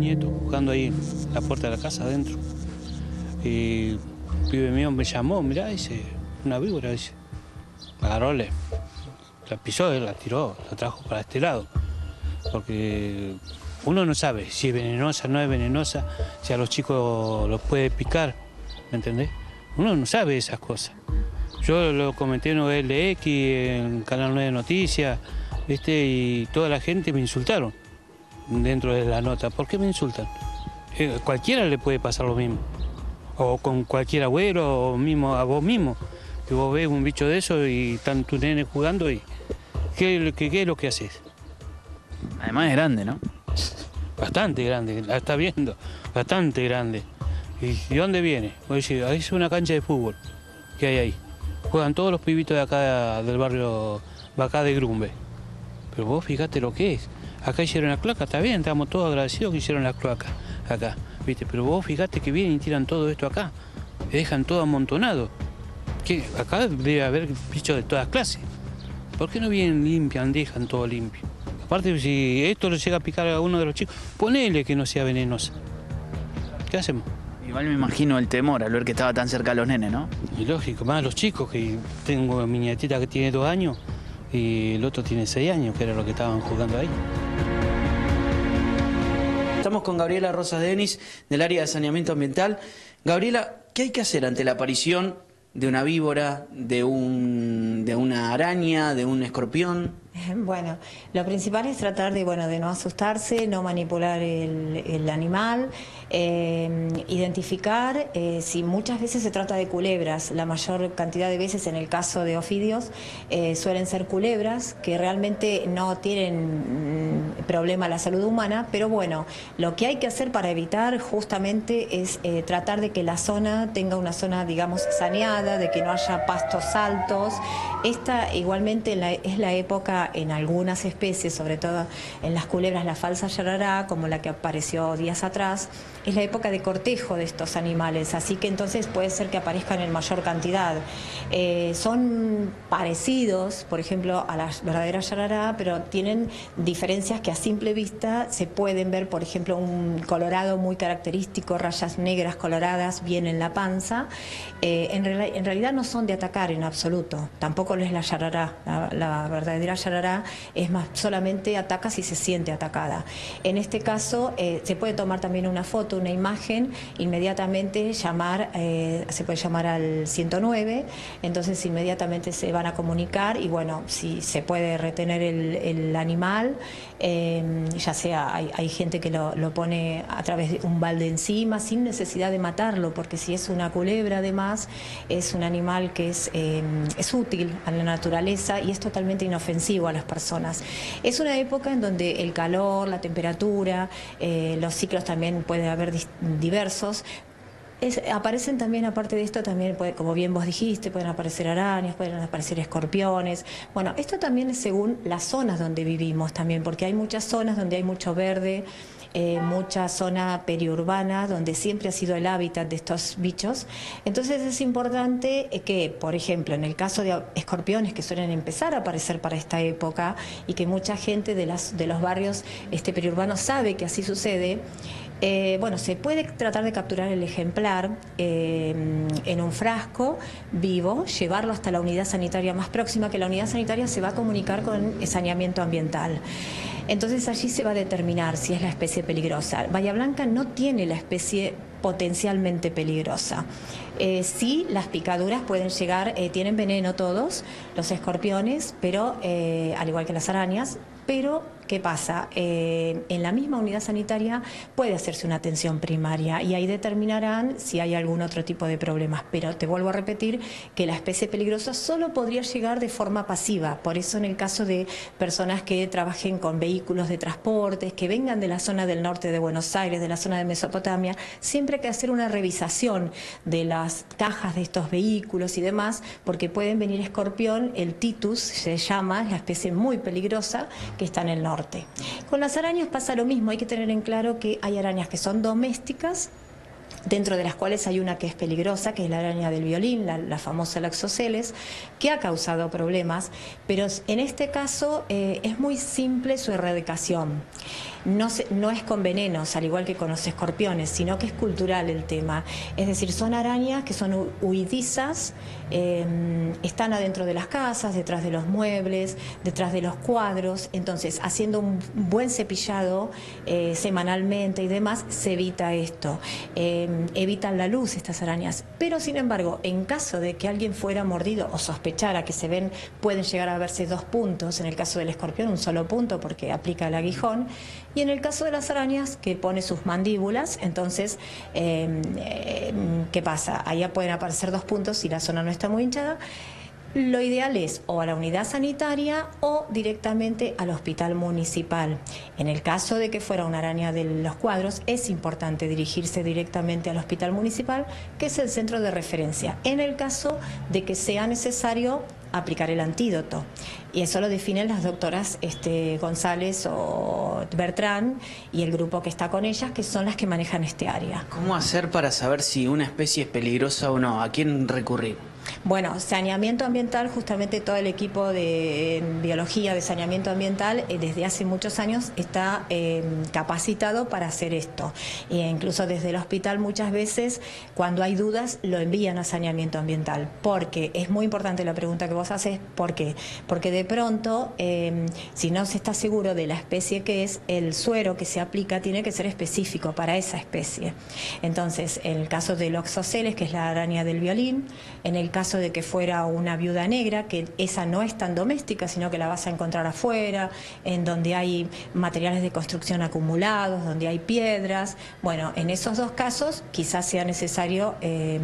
nietos jugando ahí en la puerta de la casa adentro. Y el pibe mío me llamó, mirá, dice, una víbora, dice. Agarró, la pisó, la tiró, la trajo para este lado. Porque uno no sabe si es venenosa, no es venenosa, si a los chicos los puede picar, ¿me entendés? Uno no sabe esas cosas. Yo lo comenté en OLX, en Canal 9 de Noticias, ¿viste? Y toda la gente me insultaron dentro de la nota. ¿Por qué me insultan? Cualquiera le puede pasar lo mismo. O con cualquier abuelo, o mismo a vos mismo. Que vos ves un bicho de eso y están tus nenes jugando y ¿qué es lo que haces? Además es grande, ¿no? Bastante grande, la está viendo, bastante grande. ¿Y dónde viene? Oye, es una cancha de fútbol que hay ahí. Juegan todos los pibitos de acá del barrio, acá de Grumbe. Pero vos fíjate lo que es. Acá hicieron la cloaca, está bien, estamos todos agradecidos que hicieron la cloaca acá, ¿viste? Pero vos fíjate que vienen y tiran todo esto acá, dejan todo amontonado. ¿Qué? Acá debe haber bichos de todas clases. ¿Por qué no vienen, limpian, dejan todo limpio? Aparte, si esto le llega a picar a uno de los chicos, ponele que no sea venenosa. ¿Qué hacemos? Igual me imagino el temor al ver que estaba tan cerca a los nenes, ¿no? Y lógico, más los chicos, que tengo a mi nietita que tiene 2 años y el otro tiene 6 años, que era lo que estaban jugando ahí. Estamos con Gabriela Rosas Denis, del área de saneamiento ambiental. Gabriela, ¿qué hay que hacer ante la aparición de una víbora, de una araña, de un escorpión? Bueno, lo principal es tratar de no asustarse, no manipular el animal, identificar si muchas veces se trata de culebras. La mayor cantidad de veces en el caso de ofidios suelen ser culebras que realmente no tienen problema a la salud humana, pero bueno, lo que hay que hacer para evitar justamente es tratar de que la zona tenga una zona, digamos, saneada, de que no haya pastos altos. Esta igualmente es la época en algunas especies, sobre todo en las culebras, la falsa yarará, como la que apareció días atrás, es la época de cortejo de estos animales, así que entonces puede ser que aparezcan en mayor cantidad. Son parecidos, por ejemplo, a la verdadera yarará, pero tienen diferencias que a simple vista se pueden ver, por ejemplo, un colorado muy característico, rayas negras coloradas bien en la panza. En realidad no son de atacar en absoluto, tampoco lo es la yarará, la verdadera yarará es más, solamente ataca si se siente atacada. En este caso se puede tomar también una foto, una imagen, inmediatamente se puede llamar al 109, entonces inmediatamente se van a comunicar y bueno, si se puede retener el animal, ya sea hay gente que lo pone a través de un balde encima sin necesidad de matarlo, porque si es una culebra además es un animal que es útil a la naturaleza y es totalmente inofensivo a las personas. Es una época en donde el calor, la temperatura, los ciclos también pueden haber diversos. Aparecen también, aparte de esto, también como bien vos dijiste, pueden aparecer arañas, pueden aparecer escorpiones. Bueno, esto también es según las zonas donde vivimos también, porque hay muchas zonas donde hay mucho verde, mucha zona periurbana donde siempre ha sido el hábitat de estos bichos. Entonces es importante que, por ejemplo, en el caso de escorpiones que suelen empezar a aparecer para esta época y que mucha gente de los barrios periurbanos sabe que así sucede, bueno, se puede tratar de capturar el ejemplar en un frasco vivo, llevarlo hasta la unidad sanitaria más próxima, que la unidad sanitaria se va a comunicar con el saneamiento ambiental. Entonces allí se va a determinar si es la especie peligrosa. Bahía Blanca no tiene la especie potencialmente peligrosa. Sí, las picaduras pueden llegar, tienen veneno todos, los escorpiones, pero al igual que las arañas, pero ¿qué pasa? En la misma unidad sanitaria puede hacerse una atención primaria y ahí determinarán si hay algún otro tipo de problemas. Pero te vuelvo a repetir que la especie peligrosa solo podría llegar de forma pasiva. Por eso en el caso de personas que trabajen con vehículos de transportes, que vengan de la zona del norte de Buenos Aires, de la zona de Mesopotamia, siempre hay que hacer una revisación de las cajas de estos vehículos y demás, porque pueden venir escorpión, el Titus se llama, es la especie muy peligrosa que está en el norte. Con las arañas pasa lo mismo, hay que tener en claro que hay arañas que son domésticas, dentro de las cuales hay una que es peligrosa, que es la araña del violín, la famosa Laxoceles, que ha causado problemas, pero en este caso es muy simple su erradicación. no es con venenos, al igual que con los escorpiones, sino que es cultural el tema. Es decir, son arañas que son huidizas, están adentro de las casas, detrás de los muebles, detrás de los cuadros. Entonces, haciendo un buen cepillado semanalmente y demás, se evita esto. Evitan la luz estas arañas. Pero, sin embargo, en caso de que alguien fuera mordido o sospechara que se ven, pueden llegar a verse 2 puntos. En el caso del escorpión, un solo punto porque aplica el aguijón. Y en el caso de las arañas, que pone sus mandíbulas, entonces, ¿qué pasa? Allá pueden aparecer 2 puntos si la zona no está muy hinchada. Lo ideal es o a la unidad sanitaria o directamente al hospital municipal. En el caso de que fuera una araña de los cuadros, es importante dirigirse directamente al hospital municipal, que es el centro de referencia, en el caso de que sea necesario aplicar el antídoto. Y eso lo definen las doctoras González o Bertrán y el grupo que está con ellas, que son las que manejan este área. ¿Cómo hacer para saber si una especie es peligrosa o no? ¿A quién recurrir? Bueno, saneamiento ambiental, justamente todo el equipo de biología de saneamiento ambiental desde hace muchos años está capacitado para hacer esto. E incluso desde el hospital muchas veces, cuando hay dudas, lo envían a saneamiento ambiental. Porque es muy importante la pregunta que vos haces, ¿por qué? Porque de pronto, si no se está seguro de la especie que es, el suero que se aplica tiene que ser específico para esa especie. Entonces, en el caso del Oxoceles, que es la araña del violín, en el caso de que fuera una viuda negra, que esa no es tan doméstica, sino que la vas a encontrar afuera, en donde hay materiales de construcción acumulados, donde hay piedras. Bueno, en esos 2 casos quizás sea necesario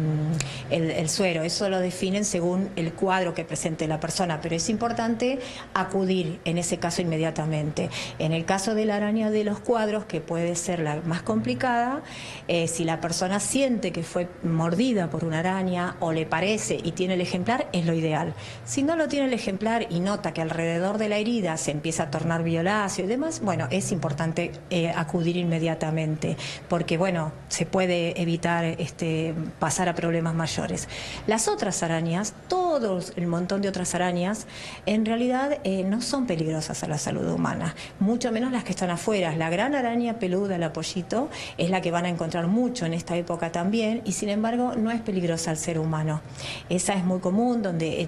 el suero. Eso lo definen según el cuadro que presente la persona, pero es importante acudir en ese caso inmediatamente. En el caso de la araña de los cuadros, que puede ser la más complicada, si la persona siente que fue mordida por una araña o le parece y tiene el ejemplar, es lo ideal. Si no lo tiene el ejemplar y nota que alrededor de la herida se empieza a tornar violáceo y demás, bueno, es importante acudir inmediatamente, porque bueno, se puede evitar pasar a problemas mayores. Las otras arañas, el montón de otras arañas, en realidad no son peligrosas a la salud humana, mucho menos las que están afuera. La gran araña peluda, el apollito, es la que van a encontrar mucho en esta época también, y sin embargo no es peligrosa al ser humano. Esa es muy común, donde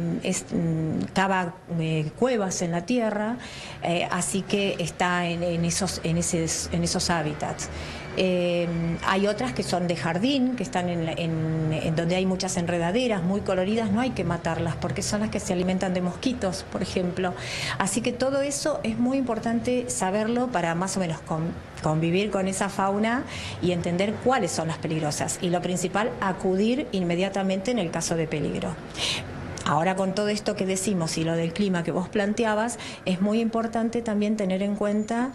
cava cuevas en la tierra, así que está en esos hábitats. Hay otras que son de jardín, que están en donde hay muchas enredaderas muy coloridas. No hay que matarlas porque son las que se alimentan de mosquitos, por ejemplo. Así que todo eso es muy importante saberlo para más o menos convivir con esa fauna y entender cuáles son las peligrosas. Y lo principal, acudir inmediatamente en el caso de peligro. Ahora, con todo esto que decimos y lo del clima que vos planteabas, es muy importante también tener en cuenta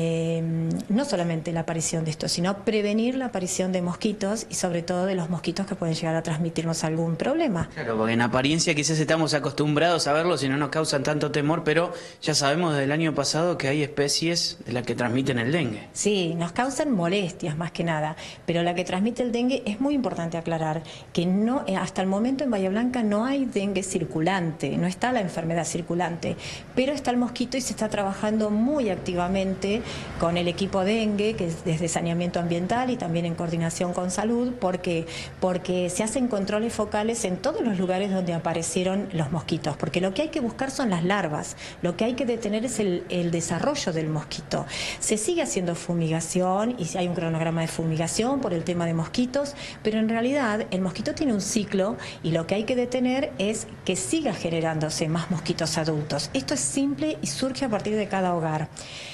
no solamente la aparición de esto, sino prevenir la aparición de mosquitos y sobre todo de los mosquitos que pueden llegar a transmitirnos algún problema. Claro, porque en apariencia quizás estamos acostumbrados a verlos y no nos causan tanto temor, pero ya sabemos del año pasado que hay especies de las que transmiten el dengue. Sí, nos causan molestias más que nada, pero la que transmite el dengue es muy importante aclarar que no, hasta el momento en Bahía Blanca no hay dengue circulante, no está la enfermedad circulante, pero está el mosquito y se está trabajando muy activamente con el equipo dengue, que es desde saneamiento ambiental y también en coordinación con salud, porque se hacen controles focales en todos los lugares donde aparecieron los mosquitos, porque lo que hay que buscar son las larvas, lo que hay que detener es el desarrollo del mosquito. Se sigue haciendo fumigación y hay un cronograma de fumigación por el tema de mosquitos, pero en realidad el mosquito tiene un ciclo y lo que hay que detener es que siga generándose más mosquitos adultos. Esto es simple y surge a partir de cada hogar.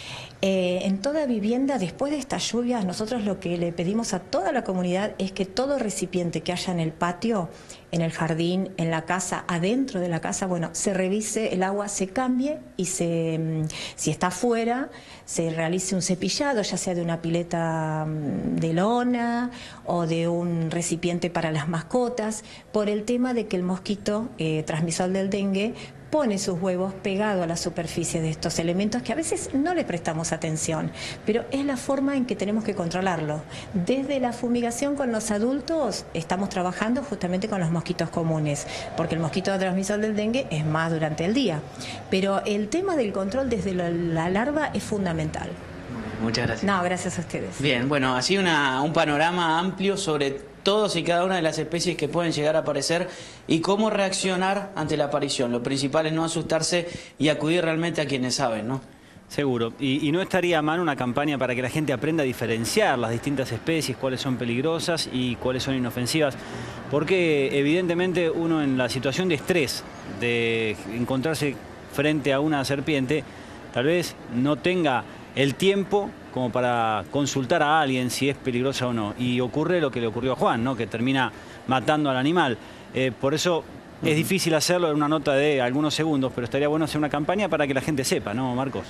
En toda vivienda, después de estas lluvias, nosotros lo que le pedimos a toda la comunidad es que todo recipiente que haya en el patio, en el jardín, en la casa, adentro de la casa, bueno, se revise, el agua se cambie y si está afuera, se realice un cepillado, ya sea de una pileta de lona o de un recipiente para las mascotas, por el tema de que el mosquito transmisor del dengue pone sus huevos pegado a la superficie de estos elementos que a veces no le prestamos atención, pero es la forma en que tenemos que controlarlo. Desde la fumigación con los adultos estamos trabajando justamente con los mosquitos comunes, porque el mosquito transmisor del dengue es más durante el día, pero el tema del control desde la larva es fundamental. Muchas gracias. No, gracias a ustedes. Bien, bueno, así un panorama amplio sobre todos y cada una de las especies que pueden llegar a aparecer y cómo reaccionar ante la aparición. Lo principal es no asustarse y acudir realmente a quienes saben, ¿no? Seguro. Y no estaría mal una campaña para que la gente aprenda a diferenciar las distintas especies, cuáles son peligrosas y cuáles son inofensivas. Porque evidentemente uno en la situación de estrés, de encontrarse frente a una serpiente, tal vez no tenga el tiempo como para consultar a alguien si es peligrosa o no. Y ocurre lo que le ocurrió a Juan, ¿no? Que termina matando al animal. Por eso es difícil hacerlo en una nota de algunos segundos, pero estaría bueno hacer una campaña para que la gente sepa, ¿no, Marcos?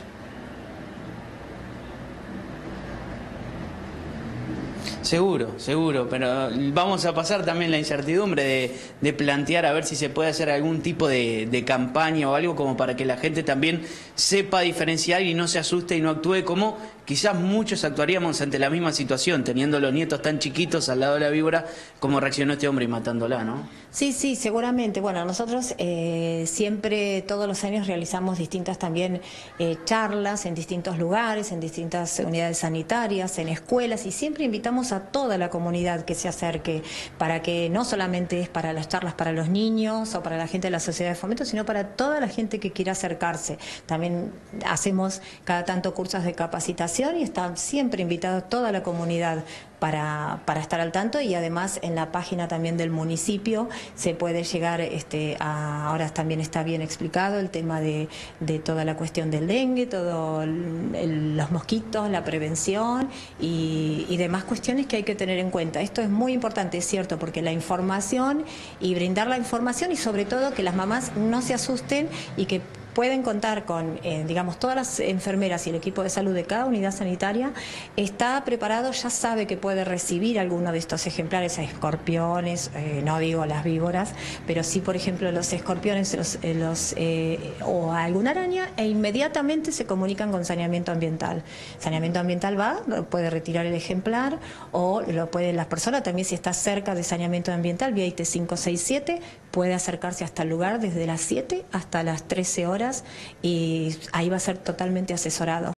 Seguro, seguro, pero vamos a pasar también la incertidumbre de plantear a ver si se puede hacer algún tipo de campaña o algo como para que la gente también sepa diferenciar y no se asuste y no actúe como quizás muchos actuaríamos ante la misma situación, teniendo los nietos tan chiquitos al lado de la víbora, como reaccionó este hombre y matándola, ¿no? Sí, sí, seguramente. Bueno, nosotros siempre, todos los años realizamos distintas también charlas en distintos lugares, en distintas unidades sanitarias, en escuelas, y siempre invitamos a toda la comunidad que se acerque, para que no solamente es para las charlas para los niños o para la gente de la sociedad de fomento, sino para toda la gente que quiera acercarse. También hacemos cada tanto cursos de capacitación y está siempre invitada toda la comunidad para estar al tanto, y además en la página también del municipio se puede llegar ahora también está bien explicado el tema de toda la cuestión del dengue, todo los mosquitos, la prevención y demás cuestiones que hay que tener en cuenta. Esto es muy importante, es cierto, porque la información y brindar la información, y sobre todo que las mamás no se asusten y que pueden contar con, digamos, todas las enfermeras y el equipo de salud de cada unidad sanitaria está preparado, ya sabe que puede recibir alguno de estos ejemplares, escorpiones, no digo las víboras, pero sí, por ejemplo, los escorpiones o alguna araña, e inmediatamente se comunican con saneamiento ambiental. Saneamiento ambiental puede retirar el ejemplar, o lo puede las personas también, si está cerca de saneamiento ambiental, vía IT 567, puede acercarse hasta el lugar desde las 7 hasta las 13 horas y ahí va a ser totalmente asesorado.